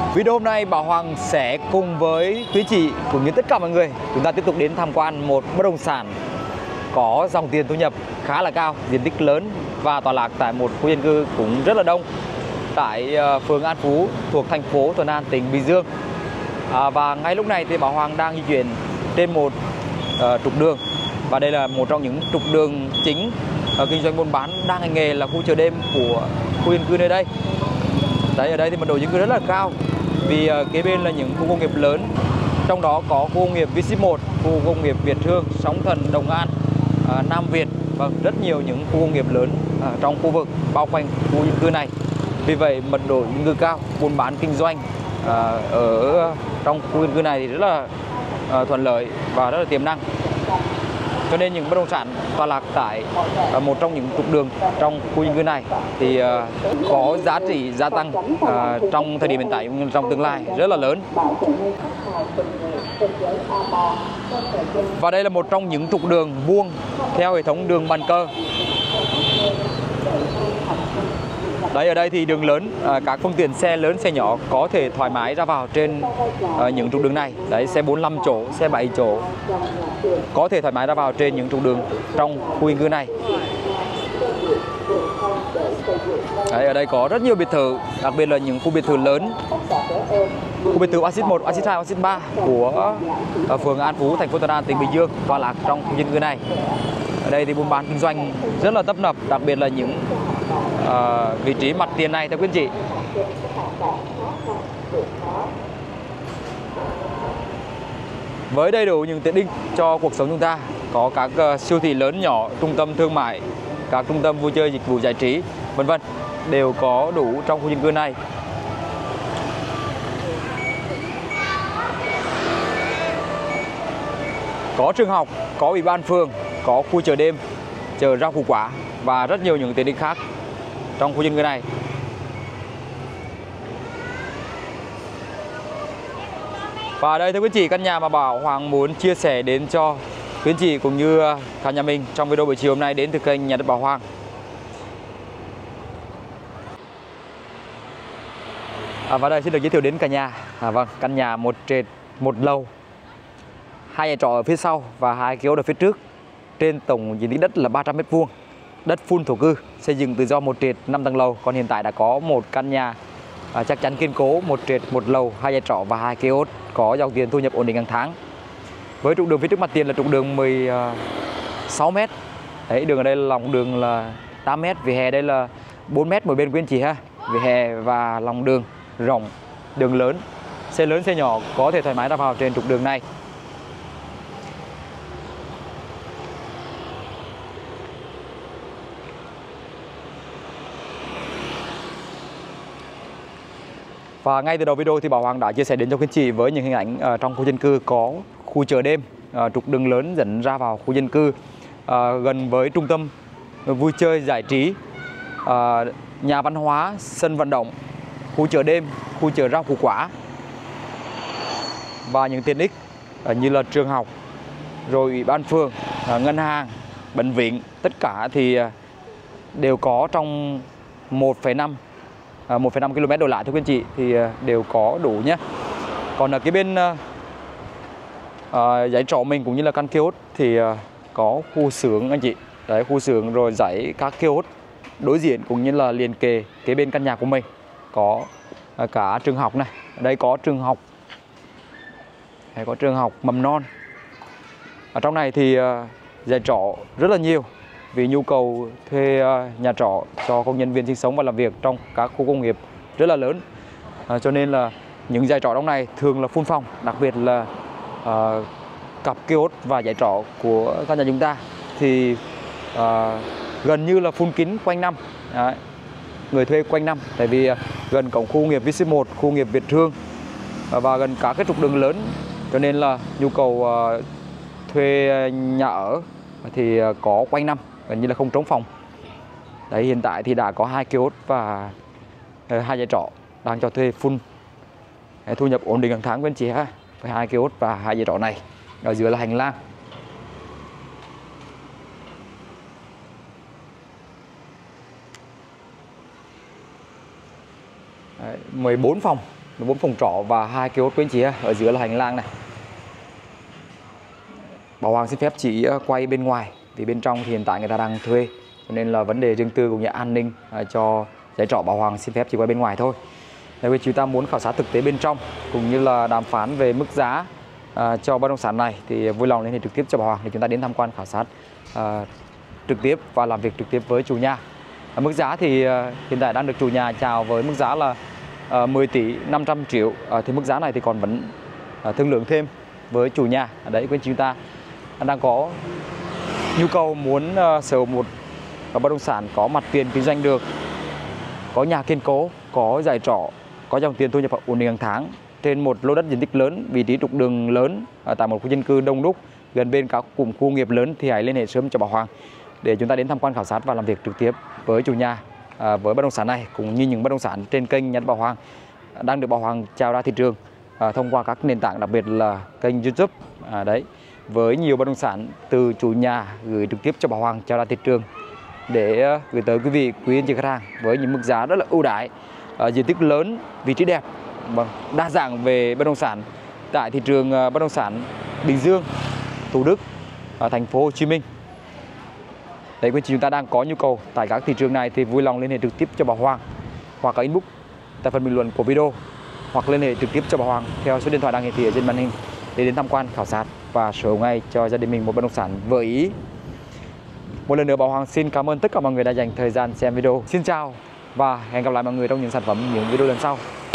Video hôm nay Bảo Hoàng sẽ cùng với quý chị cũng như tất cả mọi người chúng ta tiếp tục đến tham quan một bất động sản có dòng tiền thu nhập khá là cao, diện tích lớn và tọa lạc tại một khu dân cư cũng rất là đông tại phường An Phú thuộc thành phố Thuận An, tỉnh Bình Dương. Và ngay lúc này thì Bảo Hoàng đang di chuyển trên một trục đường, và đây là một trong những trục đường chính kinh doanh buôn bán đang hành nghề là khu chợ đêm của khu dân cư nơi đây. Đấy, ở đây thì mật độ dân cư rất là cao vì kế bên là những khu công nghiệp lớn, trong đó có khu công nghiệp V1, khu công nghiệp Việt Hương, Sóng Thần, Đồng An, Nam Việt và rất nhiều những khu công nghiệp lớn trong khu vực bao quanh khu dân cư này. Vì vậy mật độ dân cư cao, buôn bán kinh doanh ở trong khu dân cư này thì rất là thuận lợi và rất là tiềm năng. Cho nên những bất động sản tọa lạc tại một trong những trục đường trong khu dân cư này thì có giá trị gia tăng trong thời điểm hiện tại, trong tương lai rất là lớn. Và đây là một trong những trục đường vuông theo hệ thống đường bàn cờ. Đấy, ở đây thì đường lớn, các phương tiện xe lớn, xe nhỏ có thể thoải mái ra vào trên những trục đường này. Đấy, xe 45 chỗ, xe 7 chỗ có thể thoải mái ra vào trên những trục đường trong khu dân cư này. Đấy, ở đây có rất nhiều biệt thự, đặc biệt là những khu biệt thự lớn, khu biệt thự Oasis 1, Oasis 2, Oasis 3 của phường An Phú, thành phố Thuận An, tỉnh Bình Dương tọa lạc trong khu dân cư này. Ở đây thì buôn bán kinh doanh rất là tấp nập, đặc biệt là những vị trí mặt tiền này thưa quý anh chị. Với đầy đủ những tiện ích cho cuộc sống chúng ta, có các siêu thị lớn nhỏ, trung tâm thương mại, các trung tâm vui chơi, dịch vụ giải trí, vân vân đều có đủ trong khu dân cư này. Có trường học, có ủy ban phường, có khu chợ đêm, chợ rau củ quả và rất nhiều những tiện ích khác trong khu dân cư này. Và đây thưa quý chị, căn nhà mà Bảo Hoàng muốn chia sẻ đến cho quý chị cũng như cả nhà mình trong video buổi chiều hôm nay đến từ kênh Nhà đất Bảo Hoàng. Và đây xin được giới thiệu đến cả nhà. Vâng, căn nhà một trệt một lầu, 2 nhà trọ ở phía sau và 2 kiosk ở phía trước. Trên tổng diện tích đất là 300 m², đất full thổ cư, xây dựng tự do, một trệt 5 tầng lầu. Còn hiện tại đã có một căn nhà chắc chắn kiên cố, một trệt một lầu, 2 nhà trọ và 2 kiosk, có dòng tiền thu nhập ổn định hàng tháng. Với trục đường phía trước mặt tiền là trục đường 16 m. Đấy, đường ở đây là lòng đường là 8 m, vỉa hè đây là 4 m mỗi bên quý anh chị ha. Vỉa hè và lòng đường rộng, đường lớn, xe nhỏ có thể thoải mái ra vào trên trục đường này. Và ngay từ đầu video thì Bảo Hoàng đã chia sẻ đến cho quý chị với những hình ảnh trong khu dân cư có khu chợ đêm, trục đường lớn dẫn ra vào khu dân cư, gần với trung tâm vui chơi giải trí, nhà văn hóa, sân vận động, khu chợ đêm, khu chợ rau củ quả và những tiện ích như là trường học, rồi ủy ban phường, ngân hàng, bệnh viện, tất cả thì đều có trong 1,5 km đổ lại thưa quý anh chị, thì đều có đủ nhé. Còn ở cái bên dãy trọ mình cũng như là căn kiosk thì có khu xưởng anh chị. Đấy, khu xưởng rồi dãy các kiosk đối diện cũng như là liền kề kế bên căn nhà của mình. Có cả trường học này, ở đây có trường học, có trường học mầm non. Ở trong này thì dãy trọ rất là nhiều vì nhu cầu thuê nhà trọ cho công nhân viên sinh sống và làm việc trong các khu công nghiệp rất là lớn. Cho nên là những dãy trọ trong này thường là full phòng, đặc biệt là cặp kiosk và dãy trọ của căn nhà chúng ta thì gần như là full kín quanh năm. Đấy, người thuê quanh năm, tại vì gần cổng khu công nghiệp V1, khu công nghiệp Việt Hương và gần cả cái trục đường lớn, cho nên là nhu cầu thuê nhà ở thì có quanh năm, gần như là không trống phòng. Đấy, hiện tại thì đã có 2 kiosk và 2 dãy trọ đang cho thuê full, thu nhập ổn định hàng tháng của anh chị ha. Với 2 kiosk và 2 dãy trọ này, ở dưới là hành lang. Đấy, 14 phòng 4 phòng trọ và 2 kiosk quý anh chị. Ở dưới là hành lang này. Bảo Hoàng xin phép chỉ quay bên ngoài vì bên trong thì hiện tại người ta đang thuê, cho nên là vấn đề riêng tư cũng như an ninh cho giải trọ Bảo Hoàng xin phép chỉ quay bên ngoài thôi. Nếu chúng ta muốn khảo sát thực tế bên trong cũng như là đàm phán về mức giá cho bất động sản này thì vui lòng liên hệ trực tiếp cho Bảo Hoàng để chúng ta đến tham quan khảo sát trực tiếp và làm việc trực tiếp với chủ nhà. Mức giá thì hiện tại đang được chủ nhà chào với mức giá là 10 tỷ 500 triệu. Thì mức giá này thì còn vẫn thương lượng thêm với chủ nhà. Đấy, quý anh chị chúng ta đang có nhu cầu muốn sở hữu một bất động sản có mặt tiền kinh doanh được, có nhà kiên cố, có giải trọ, có dòng tiền thu nhập ổn định hàng tháng trên một lô đất diện tích lớn, vị trí trục đường lớn tại một khu dân cư đông đúc gần bên các cụm khu nghiệp lớn thì hãy liên hệ sớm cho Bảo Hoàng để chúng ta đến tham quan khảo sát và làm việc trực tiếp với chủ nhà với bất động sản này, cũng như những bất động sản trên kênh Nhà đất Bảo Hoàng đang được Bảo Hoàng chào ra thị trường thông qua các nền tảng, đặc biệt là kênh YouTube. Đấy, với nhiều bất động sản từ chủ nhà gửi trực tiếp cho Bảo Hoàng chào ra thị trường để gửi tới quý vị quý anh chị khách hàng với những mức giá rất là ưu đãi, diện tích lớn, vị trí đẹp, đa dạng về bất động sản tại thị trường bất động sản Bình Dương, Thủ Đức, thành phố Hồ Chí Minh. Đấy, quý anh chị chúng ta đang có nhu cầu tại các thị trường này thì vui lòng liên hệ trực tiếp cho Bảo Hoàng hoặc là inbox tại phần bình luận của video, hoặc liên hệ trực tiếp cho Bảo Hoàng theo số điện thoại đang hiển thị ở trên màn hình để đến tham quan khảo sát và sở hữu ngay cho gia đình mình một bất động sản vừa ý. Một lần nữa Bảo Hoàng xin cảm ơn tất cả mọi người đã dành thời gian xem video. Xin chào và hẹn gặp lại mọi người trong những sản phẩm, những video lần sau.